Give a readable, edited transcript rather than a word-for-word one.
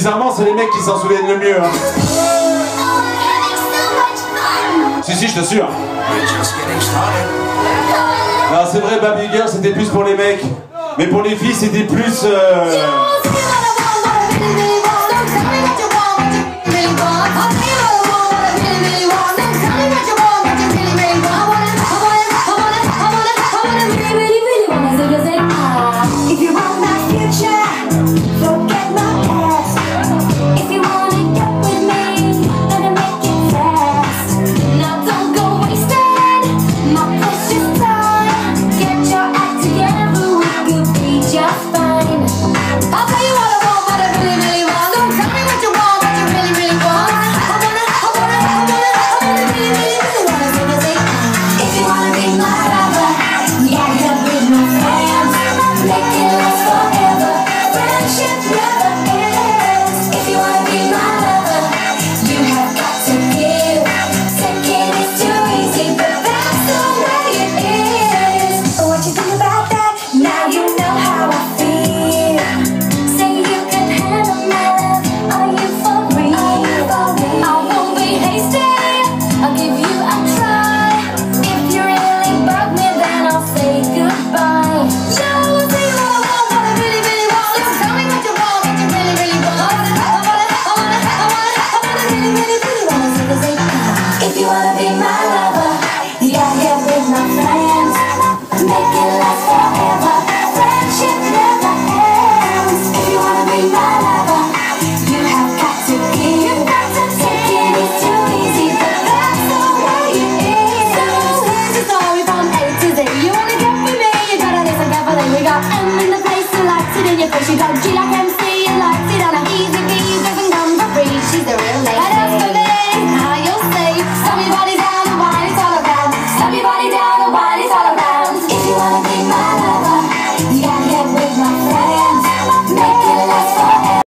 bizarrement, c'est les mecs qui s'en souviennent le mieux. Hein. Si, je t'assure. Non, c'est vrai, Baby Girl, c'était plus pour les mecs. Mais pour les filles, c'était plus... She got G like